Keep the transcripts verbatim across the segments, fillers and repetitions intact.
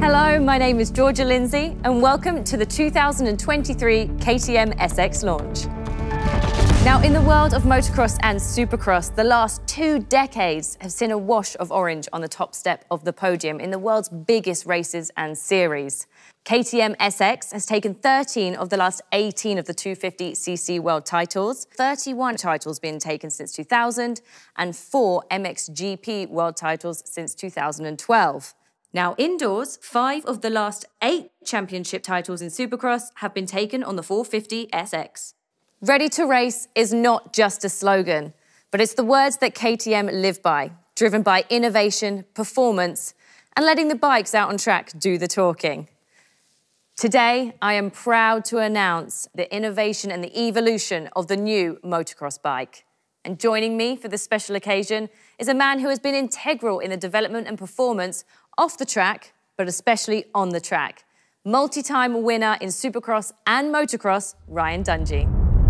Hello, my name is Georgia Lindsay, and welcome to the two thousand twenty-three K T M S X launch. Now, in the world of motocross and supercross, the last two decades have seen a wash of orange on the top step of the podium in the world's biggest races and series. K T M S X has taken thirteen of the last eighteen of the two fifty c c world titles, thirty-one titles being taken since two thousand, and four M X G P world titles since two thousand twelve. Now, indoors, five of the last eight championship titles in Supercross have been taken on the four fifty S X. Ready to race is not just a slogan, but it's the words that K T M live by, driven by innovation, performance, and letting the bikes out on track do the talking. Today, I am proud to announce the innovation and the evolution of the new motocross bike. And joining me for this special occasion is a man who has been integral in the development and performance off the track, but especially on the track. Multi-time winner in Supercross and Motocross, Ryan Dungey.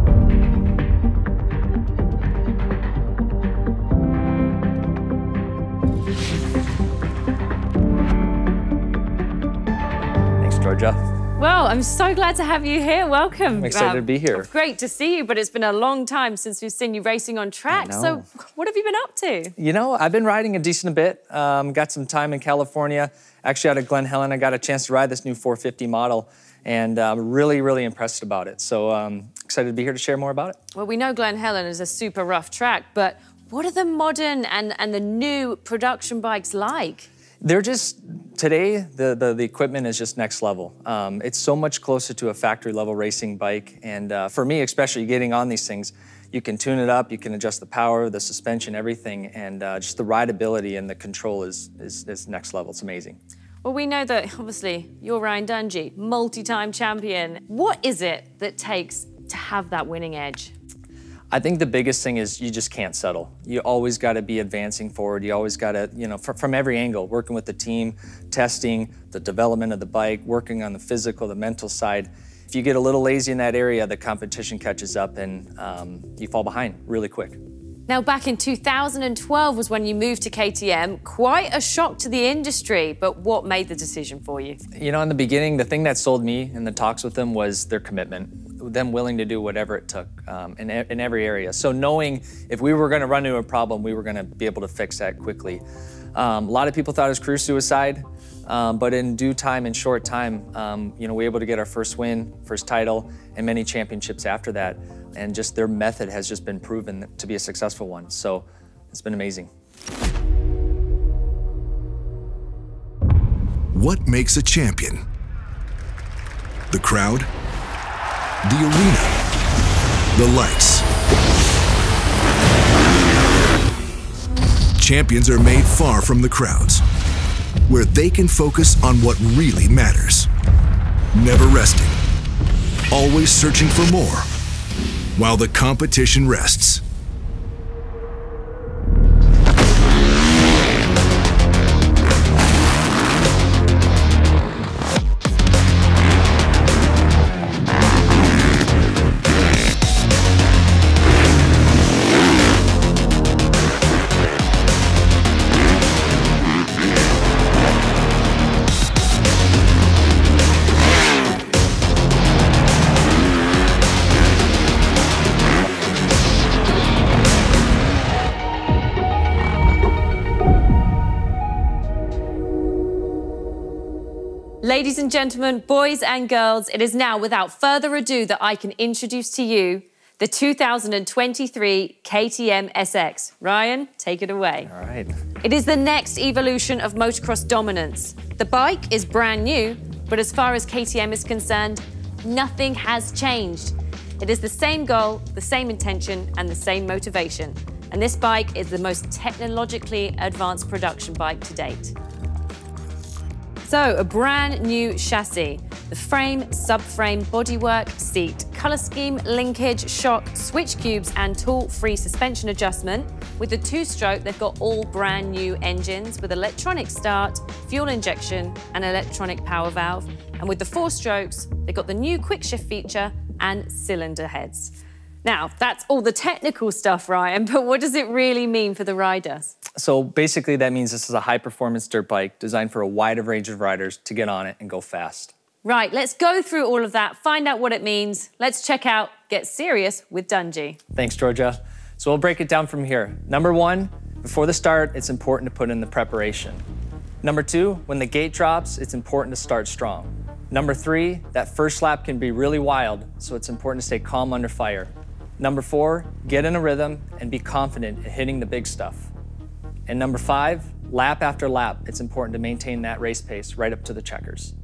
Thanks, Georgia. Well, I'm so glad to have you here. Welcome. I'm excited um, to be here. Great to see you, but it's been a long time since we've seen you racing on track. So what have you been up to? You know, I've been riding a decent bit. Um, got some time in California. Actually, out of Glen Helen, I got a chance to ride this new four fifty model, and I'm uh, really, really impressed about it. So um, excited to be here to share more about it. Well, we know Glen Helen is a super rough track, but what are the modern and, and the new production bikes like? They're just, today, the, the, the equipment is just next level. Um, it's so much closer to a factory level racing bike. And uh, for me, especially getting on these things, you can tune it up, you can adjust the power, the suspension, everything. And uh, just the rideability and the control is, is, is next level. It's amazing. Well, we know that, obviously, you're Ryan Dungey, multi-time champion. What is it that takes to have that winning edge? I think the biggest thing is you just can't settle. You always got to be advancing forward. You always got to, you know, fr from every angle, working with the team, testing, the development of the bike, working on the physical, the mental side. If you get a little lazy in that area, the competition catches up and um, you fall behind really quick. Now, back in two thousand twelve was when you moved to K T M. Quite a shock to the industry, but what made the decision for you? You know, in the beginning, the thing that sold me in the talks with them was their commitment. Them willing to do whatever it took um, in, in every area. So knowing if we were gonna run into a problem, we were gonna be able to fix that quickly. Um, a lot of people thought it was career suicide, um, but in due time, in short time, um, you know, we were able to get our first win, first title, and many championships after that. And just their method has just been proven to be a successful one. So it's been amazing. What makes a champion? The crowd? The arena, the lights. Champions are made far from the crowds, where they can focus on what really matters. Never resting, always searching for more, while the competition rests. Ladies and gentlemen, boys and girls, it is now, without further ado, that I can introduce to you the two thousand twenty-three K T M S X. Ryan, take it away. All right. It is the next evolution of motocross dominance. The bike is brand new, but as far as K T M is concerned, nothing has changed. It is the same goal, the same intention, and the same motivation. And this bike is the most technologically advanced production bike to date. So, a brand new chassis. The frame, subframe, bodywork, seat, colour scheme, linkage, shock, switch cubes, and tool-free suspension adjustment. With the two-stroke, they've got all brand new engines with electronic start, fuel injection, and electronic power valve. And with the four strokes, they've got the new quick shift feature and cylinder heads. Now, that's all the technical stuff, Ryan, but what does it really mean for the riders? So basically that means this is a high-performance dirt bike designed for a wide range of riders to get on it and go fast. Right, let's go through all of that, find out what it means. Let's check out Get Serious with Dungey. Thanks, Georgia. So we'll break it down from here. Number one, before the start, it's important to put in the preparation. Number two, when the gate drops, it's important to start strong. Number three, that first lap can be really wild, so it's important to stay calm under fire. Number four, get in a rhythm and be confident in hitting the big stuff. And number five, lap after lap, it's important to maintain that race pace right up to the checkers.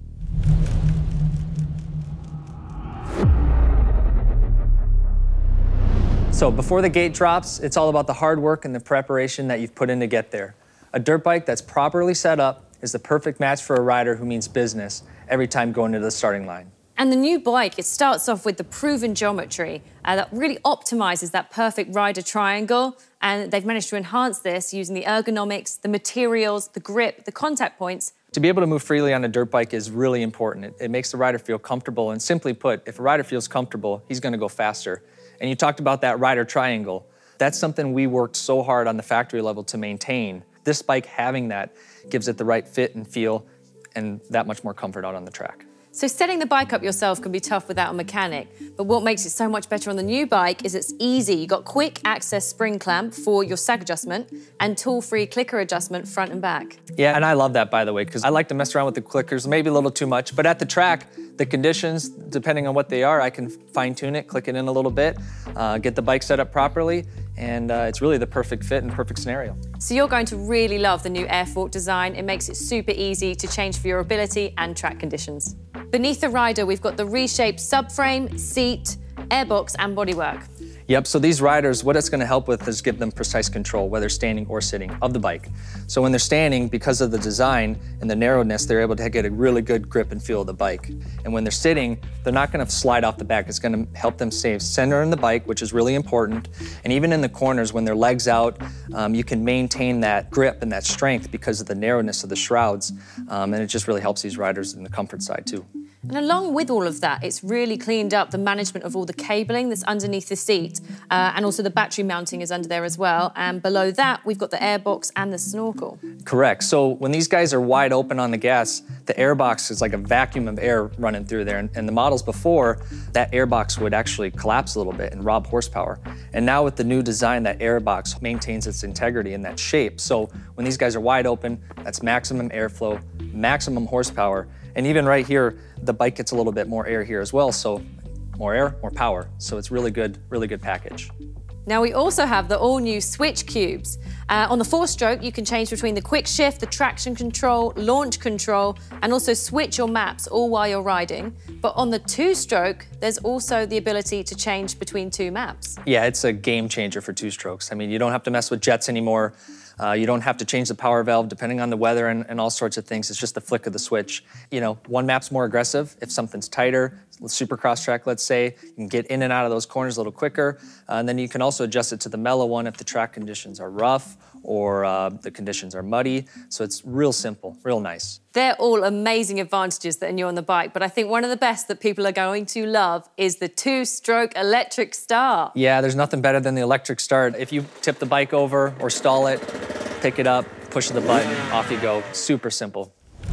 So before the gate drops, it's all about the hard work and the preparation that you've put in to get there. A dirt bike that's properly set up is the perfect match for a rider who means business every time going to the starting line. And the new bike, it starts off with the proven geometry uh, that really optimizes that perfect rider triangle. And they've managed to enhance this using the ergonomics, the materials, the grip, the contact points. To be able to move freely on a dirt bike is really important. It, it makes the rider feel comfortable. And simply put, if a rider feels comfortable, he's going to go faster. And you talked about that rider triangle. That's something we worked so hard on the factory level to maintain. This bike having that gives it the right fit and feel and that much more comfort out on the track. So setting the bike up yourself can be tough without a mechanic, but what makes it so much better on the new bike is it's easy. You've got quick access spring clamp for your sag adjustment and tool-free clicker adjustment front and back. Yeah, and I love that, by the way, because I like to mess around with the clickers, maybe a little too much, but at the track, the conditions, depending on what they are, I can fine-tune it, click it in a little bit, uh, get the bike set up properly, and uh, it's really the perfect fit and perfect scenario. So you're going to really love the new Air Fork design. It makes it super easy to change for your ability and track conditions. Beneath the rider, we've got the reshaped subframe, seat, airbox, and bodywork. Yep, so these riders, what it's gonna help with is give them precise control, whether standing or sitting, of the bike. So when they're standing, because of the design and the narrowness, they're able to get a really good grip and feel of the bike. And when they're sitting, they're not gonna slide off the back. It's gonna help them stay center in the bike, which is really important. And even in the corners, when their legs out, um, you can maintain that grip and that strength because of the narrowness of the shrouds. Um, and it just really helps these riders in the comfort side too. And along with all of that, it's really cleaned up the management of all the cabling that's underneath the seat, uh, and also the battery mounting is under there as well. And below that, we've got the airbox and the snorkel. Correct. So when these guys are wide open on the gas, the airbox is like a vacuum of air running through there. And, and the models before, that airbox would actually collapse a little bit and rob horsepower. And now with the new design, that airbox maintains its integrity in that shape. So when these guys are wide open, that's maximum airflow, maximum horsepower. And even right here, the bike gets a little bit more air here as well. So more air, more power. So it's really good, really good package. Now we also have the all-new switch cubes. Uh, on the four-stroke, you can change between the quick shift, the traction control, launch control, and also switch your maps all while you're riding. But on the two-stroke, there's also the ability to change between two maps. Yeah, it's a game changer for two-strokes. I mean, you don't have to mess with jets anymore. Uh, you don't have to change the power valve depending on the weather and, and all sorts of things. It's just the flick of the switch. You know, one map's more aggressive. If something's tighter, supercross track, let's say, you can get in and out of those corners a little quicker. Uh, and then you can also adjust it to the mellow one if the track conditions are rough or uh, the conditions are muddy. So it's real simple, real nice. They're all amazing advantages that are new on the bike, but I think one of the best that people are going to love is the two-stroke electric start. Yeah, there's nothing better than the electric start. If you tip the bike over or stall it, pick it up, push the button, off you go. Super simple.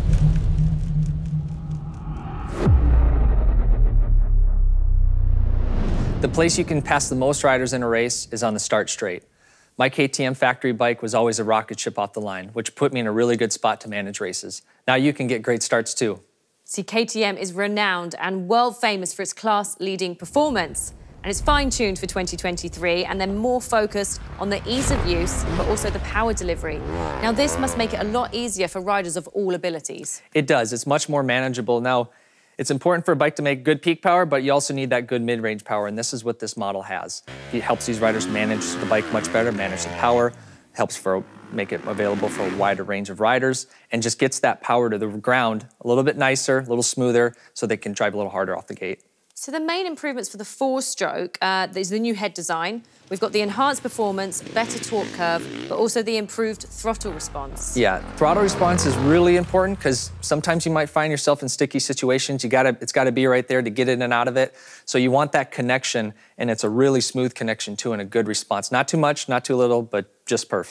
The place you can pass the most riders in a race is on the start straight. My K T M factory bike was always a rocket ship off the line, which put me in a really good spot to manage races. Now you can get great starts too. See, K T M is renowned and world famous for its class-leading performance. And it's fine-tuned for twenty twenty-three, and they're more focused on the ease of use, but also the power delivery. Now, this must make it a lot easier for riders of all abilities. It does. It's much more manageable. Now, it's important for a bike to make good peak power, but you also need that good mid-range power, and this is what this model has. It helps these riders manage the bike much better, manage the power, helps for make it available for a wider range of riders, and just gets that power to the ground a little bit nicer, a little smoother, so they can drive a little harder off the gate. So the main improvements for the four-stroke uh, is the new head design. We've got the enhanced performance, better torque curve, but also the improved throttle response. Yeah, throttle response is really important because sometimes you might find yourself in sticky situations. You gotta, it's gotta be right there to get in and out of it. So you want that connection, and it's a really smooth connection too, and a good response. Not too much, not too little, but just perfect.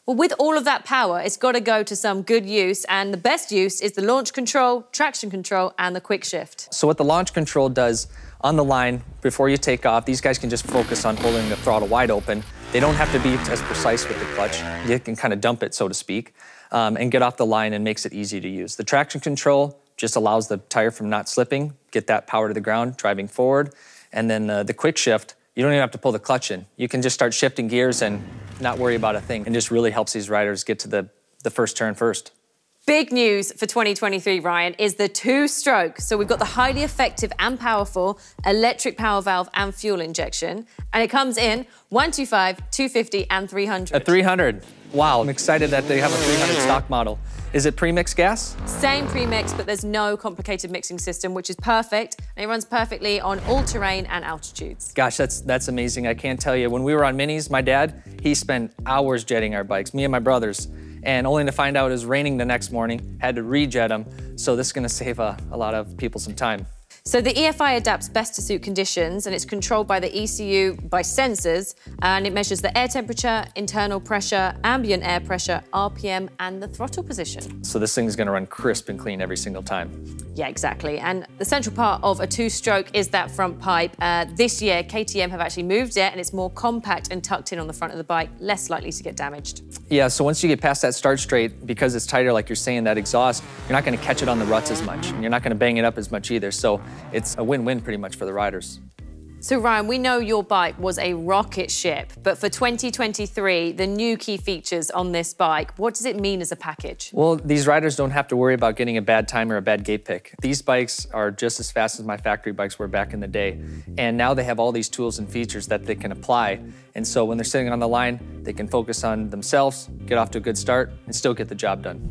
Well, with all of that power, it's got to go to some good use, and the best use is the launch control, traction control, and the quick shift. So what the launch control does on the line, before you take off, these guys can just focus on holding the throttle wide open. They don't have to be as precise with the clutch. You can kind of dump it, so to speak, um, and get off the line, and makes it easy to use. The traction control just allows the tire from not slipping, get that power to the ground, driving forward. And then uh, the quick shift, you don't even have to pull the clutch in. You can just start shifting gears and not worry about a thing. And just really helps these riders get to the, the first turn first. Big news for twenty twenty-three, Ryan, is the two-stroke. So we've got the highly effective and powerful electric power valve and fuel injection. And it comes in one twenty-five, two fifty, and three hundred. A three hundred. Wow, I'm excited that they have a three hundred stock model. Is it pre-mixed gas? Same pre-mix, but there's no complicated mixing system, which is perfect. And it runs perfectly on all terrain and altitudes. Gosh, that's that's amazing. I can't tell you. When we were on minis, my dad, he spent hours jetting our bikes, me and my brothers. And only to find out it was raining the next morning, had to re-jet them. So this is gonna save a, a lot of people some time. So the E F I adapts best to suit conditions, and it's controlled by the E C U by sensors, and it measures the air temperature, internal pressure, ambient air pressure, R P M, and the throttle position. So this thing is gonna run crisp and clean every single time. Yeah, exactly. And the central part of a two-stroke is that front pipe. Uh, this year, K T M have actually moved it, and it's more compact and tucked in on the front of the bike, less likely to get damaged. Yeah, so once you get past that start straight, because it's tighter, like you're saying, that exhaust, you're not gonna catch it on the ruts as much, and you're not gonna bang it up as much either. So it's a win-win pretty much for the riders. So Ryan, we know your bike was a rocket ship, but for twenty twenty-three, the new key features on this bike, what does it mean as a package? Well, these riders don't have to worry about getting a bad time or a bad gate pick. These bikes are just as fast as my factory bikes were back in the day. And now they have all these tools and features that they can apply. And so when they're sitting on the line, they can focus on themselves, get off to a good start, and still get the job done.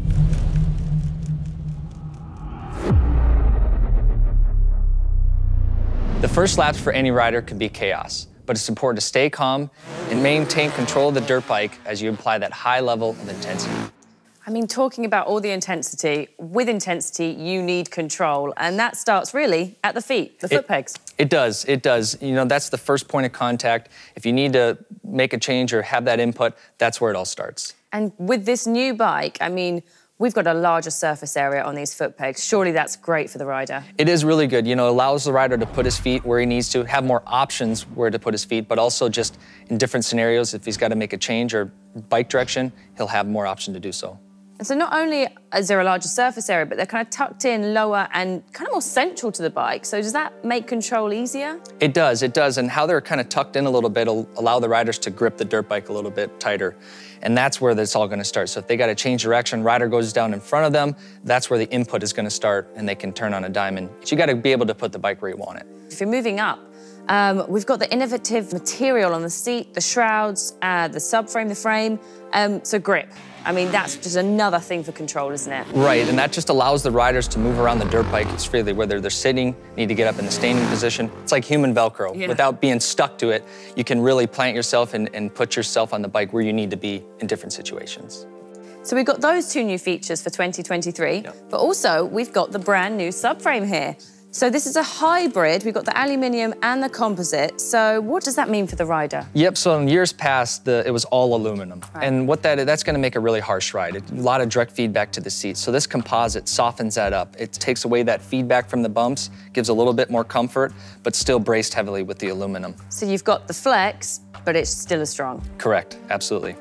The first laps for any rider can be chaos, but it's important to stay calm and maintain control of the dirt bike as you apply that high level of intensity. I mean, talking about all the intensity, with intensity, you need control, and that starts really at the feet, the foot it, pegs. It does, it does. You know, that's the first point of contact. If you need to make a change or have that input, that's where it all starts. And with this new bike, I mean, we've got a larger surface area on these foot pegs. Surely that's great for the rider. It is really good. You know, it allows the rider to put his feet where he needs to, have more options where to put his feet, but also just in different scenarios, if he's got to make a change or bike direction, he'll have more option to do so. And so not only is there a larger surface area, but they're kind of tucked in lower and kind of more central to the bike. So does that make control easier? It does, it does. And how they're kind of tucked in a little bit will allow the riders to grip the dirt bike a little bit tighter. And that's where it's all gonna start. So if they gotta change direction, rider goes down in front of them, that's where the input is gonna start, and they can turn on a dime. And you gotta be able to put the bike where you want it. If you're moving up, um, we've got the innovative material on the seat, the shrouds, uh, the subframe, the frame, um, so grip. I mean, that's just another thing for control, isn't it? Right, and that just allows the riders to move around the dirt bike freely, whether they're sitting, need to get up in the standing position. It's like human Velcro. Yeah. Without being stuck to it, you can really plant yourself and, and put yourself on the bike where you need to be in different situations. So we've got those two new features for twenty twenty-three, yep. But also we've got the brand new subframe here. So this is a hybrid. We've got the aluminium and the composite. So what does that mean for the rider? Yep, so in years past, the, it was all aluminum. Right. And what that is, that's gonna make a really harsh ride. It, a lot of direct feedback to the seat. So this composite softens that up. It takes away that feedback from the bumps, gives a little bit more comfort, but still braced heavily with the aluminum. So you've got the flex, but it's still as strong. Correct, absolutely.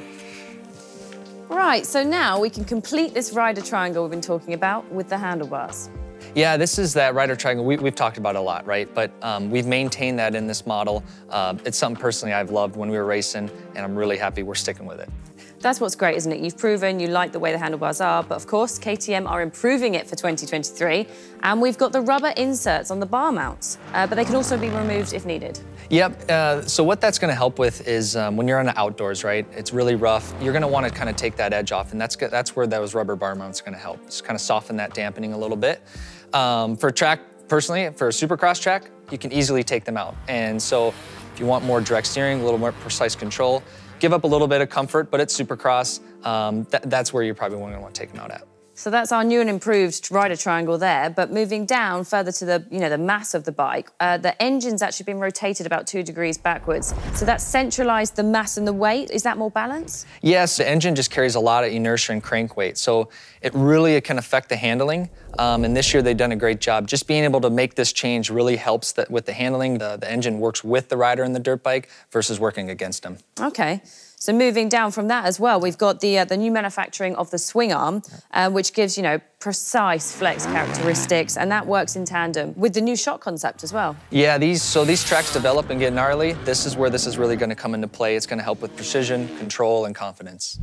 Right, so now we can complete this rider triangle we've been talking about with the handlebars. Yeah, this is that rider triangle we, we've talked about a lot, right? But um, we've maintained that in this model. Uh, it's something personally I've loved when we were racing, and I'm really happy we're sticking with it. That's what's great, isn't it? You've proven you like the way the handlebars are, but of course, K T M are improving it for twenty twenty-three, and we've got the rubber inserts on the bar mounts, uh, but they can also be removed if needed. Yep, uh, so what that's gonna help with is um, when you're on the outdoors, right? It's really rough. You're gonna wanna kind of take that edge off, and that's, that's where those rubber bar mounts are gonna help. Just kind of soften that dampening a little bit. Um, for track, personally, for a supercross track, you can easily take them out. And so if you want more direct steering, a little more precise control, give up a little bit of comfort, but it's supercross, um, th that's where you're probably gonna want to take them out at. So that's our new and improved rider triangle there, but moving down further to the, you know, the mass of the bike, uh, the engine's actually been rotated about two degrees backwards. So that's centralized the mass and the weight. Is that more balanced? Yes, the engine just carries a lot of inertia and crank weight, so it really it can affect the handling. Um, and this year they've done a great job. Just being able to make this change really helps that with the handling. The, the engine works with the rider in the dirt bike versus working against him. Okay. So moving down from that as well, we've got the uh, the new manufacturing of the swing arm, uh, which gives, you know, precise flex characteristics, and that works in tandem with the new shock concept as well. Yeah, these so these tracks develop and get gnarly. This is where this is really going to come into play. It's going to help with precision, control, and confidence.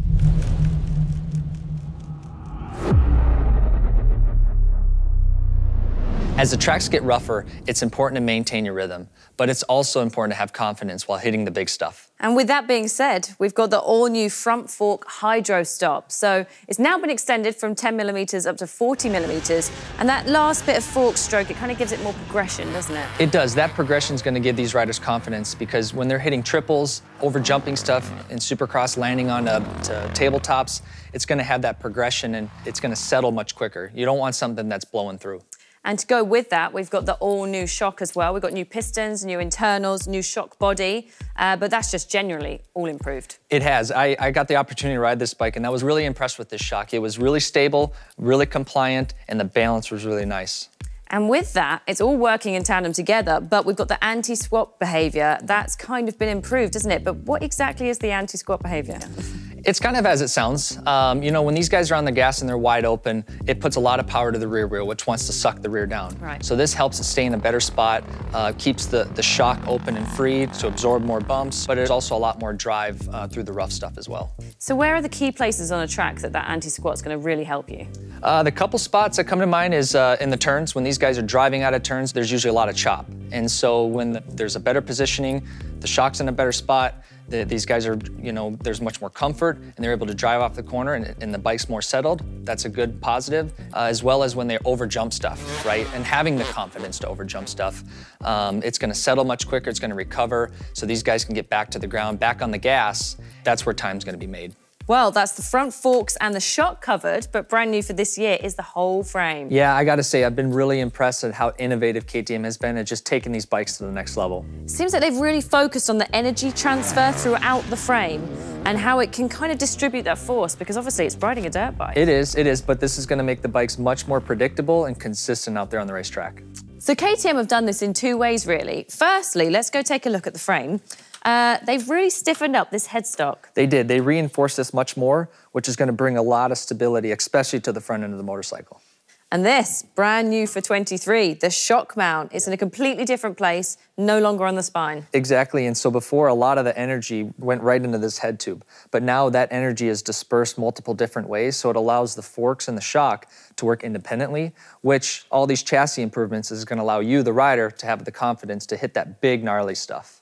As the tracks get rougher, it's important to maintain your rhythm, but it's also important to have confidence while hitting the big stuff. And with that being said, we've got the all-new front fork hydro stop. So it's now been extended from ten millimeters up to forty millimeters, and that last bit of fork stroke, it kind of gives it more progression, doesn't it? It does. That progression is going to give these riders confidence, because when they're hitting triples, over jumping stuff in supercross, landing on uh, tabletops, it's going to have that progression, and it's going to settle much quicker. You don't want something that's blowing through. And to go with that, we've got the all-new shock as well. We've got new pistons, new internals, new shock body, uh, but that's just generally all improved. It has. I, I got the opportunity to ride this bike, and I was really impressed with this shock. It was really stable, really compliant, and the balance was really nice. And with that, it's all working in tandem together, but we've got the anti-squat behavior. That's kind of been improved, isn't it? But what exactly is the anti-squat behavior? It's kind of as it sounds. Um, you know, when these guys are on the gas and they're wide open, it puts a lot of power to the rear wheel, which wants to suck the rear down. Right. So this helps it stay in a better spot, uh, keeps the, the shock open and free to absorb more bumps, but there's also a lot more drive uh, through the rough stuff as well. So where are the key places on a track that that anti-squat's going to really help you? Uh, the couple spots that come to mind is uh, in the turns. When these guys are driving out of turns, there's usually a lot of chop. And so when the, there's a better positioning, the shock's in a better spot, the, these guys are, you know, there's much more comfort, and they're able to drive off the corner, and, and the bike's more settled. That's a good positive, uh, as well as when they over jump stuff, right? And having the confidence to over jump stuff. Um, it's gonna settle much quicker, it's gonna recover, so these guys can get back to the ground, back on the gas. That's where time's gonna be made. Well, that's the front forks and the shock covered, but brand new for this year is the whole frame. Yeah, I gotta say, I've been really impressed at how innovative K T M has been at just taking these bikes to the next level. Seems like they've really focused on the energy transfer throughout the frame and how it can kind of distribute that force, because obviously it's riding a dirt bike. It is, it is, but this is gonna make the bikes much more predictable and consistent out there on the racetrack. So K T M have done this in two ways, really. Firstly, let's go take a look at the frame. Uh, they've really stiffened up this headstock. They did. They reinforced this much more, which is going to bring a lot of stability, especially to the front end of the motorcycle. And this, brand new for twenty-three, the shock mount. It's in a completely different place, no longer on the spine. Exactly, and so before, a lot of the energy went right into this head tube. But now that energy is dispersed multiple different ways, so it allows the forks and the shock to work independently, which all these chassis improvements is going to allow you, the rider, to have the confidence to hit that big, gnarly stuff.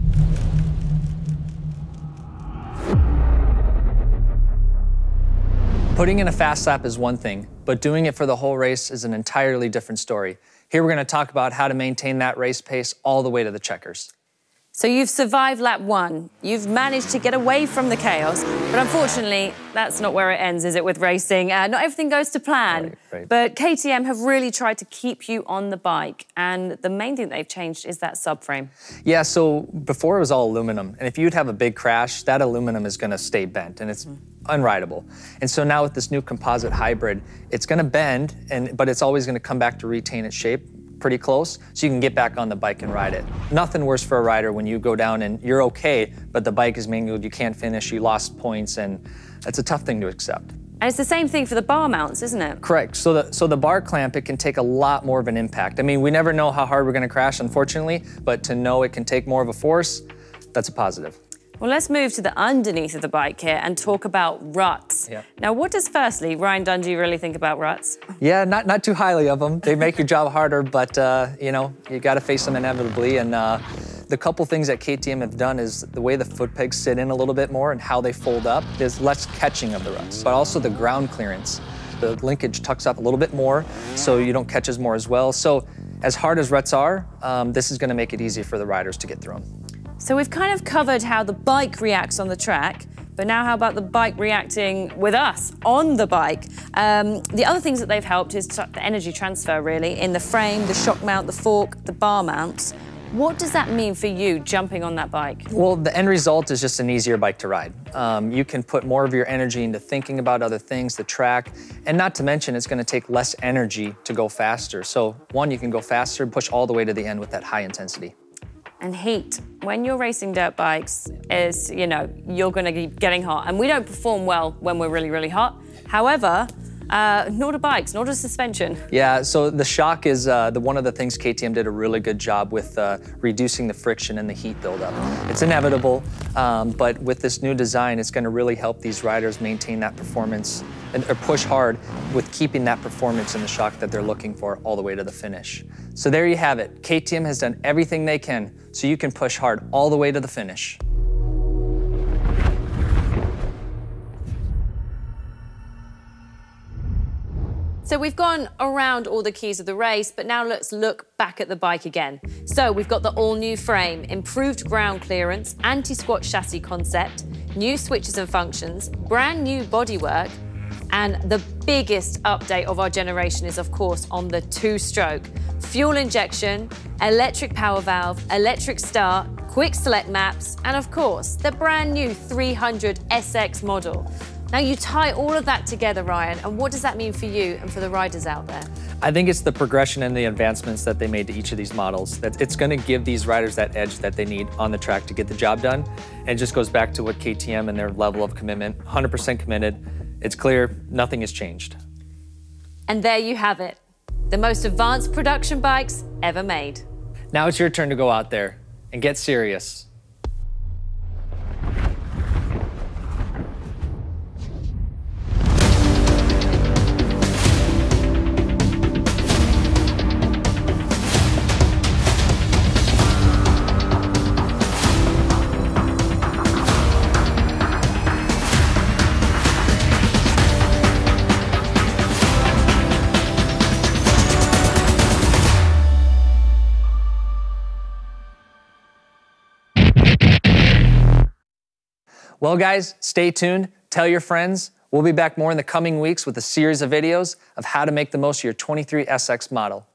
Putting in a fast lap is one thing, but doing it for the whole race is an entirely different story. Here we're going to talk about how to maintain that race pace all the way to the checkers. So you've survived lap one. You've managed to get away from the chaos, but unfortunately, that's not where it ends, is it, with racing? Uh, not everything goes to plan, right, right. But K T M have really tried to keep you on the bike, and the main thing they've changed is that subframe. Yeah, so before it was all aluminum, and if you'd have a big crash, that aluminum is going to stay bent, and it's mm. unrideable. And so now with this new composite hybrid, it's going to bend, and but it's always going to come back to retain its shape pretty close, so you can get back on the bike and ride it. Nothing worse for a rider when you go down and you're okay, but the bike is mangled, you can't finish, you lost points, and it's a tough thing to accept. And it's the same thing for the bar mounts, isn't it? Correct. So the, so the bar clamp, it can take a lot more of an impact. I mean, we never know how hard we're going to crash, unfortunately, but to know it can take more of a force, that's a positive. Well, let's move to the underneath of the bike here and talk about ruts. Yeah. Now, what does, firstly, Ryan Dungey really think about ruts? Yeah, not, not too highly of them. They make your job harder, but, uh, you know, you got to face them inevitably. And uh, the couple things that K T M have done is the way the foot pegs sit in a little bit more and how they fold up. There's less catching of the ruts, but also the ground clearance. The linkage tucks up a little bit more, so you don't catch as more as well. So as hard as ruts are, um, this is going to make it easier for the riders to get through them. So we've kind of covered how the bike reacts on the track, But now how about the bike reacting with us on the bike? Um, the other things that they've helped is the energy transfer, really, in the frame, the shock mount, the fork, the bar mounts. What does that mean for you jumping on that bike? Well, the end result is just an easier bike to ride. Um, you can put more of your energy into thinking about other things, the track, and not to mention it's gonna take less energy to go faster. So one, you can go faster, push all the way to the end with that high intensity. And heat. When you're racing dirt bikes, is, you know, you're gonna be getting hot. And we don't perform well when we're really, really hot. However, Uh, nor do bikes, nor does suspension. Yeah, so the shock is uh, the one of the things K T M did a really good job with uh, reducing the friction and the heat buildup. It's inevitable, um, but with this new design, it's going to really help these riders maintain that performance and or push hard with keeping that performance in the shock that they're looking for all the way to the finish. So there you have it. K T M has done everything they can so you can push hard all the way to the finish. So we've gone around all the keys of the race, but now let's look back at the bike again. So we've got the all-new frame, improved ground clearance, anti-squat chassis concept, new switches and functions, brand new bodywork, and the biggest update of our generation is, of course, on the two-stroke. Fuel injection, electric power valve, electric start, quick select maps, and of course, the brand new three hundred S X model. Now you tie all of that together, Ryan, and what does that mean for you and for the riders out there? I think it's the progression and the advancements that they made to each of these models. That it's going to give these riders that edge that they need on the track to get the job done. And it just goes back to what K T M and their level of commitment, one hundred percent committed. It's clear nothing has changed. And there you have it, the most advanced production bikes ever made. Now it's your turn to go out there and get serious. Well, guys, stay tuned. Tell your friends. We'll be back more in the coming weeks with a series of videos of how to make the most of your twenty-three S X model.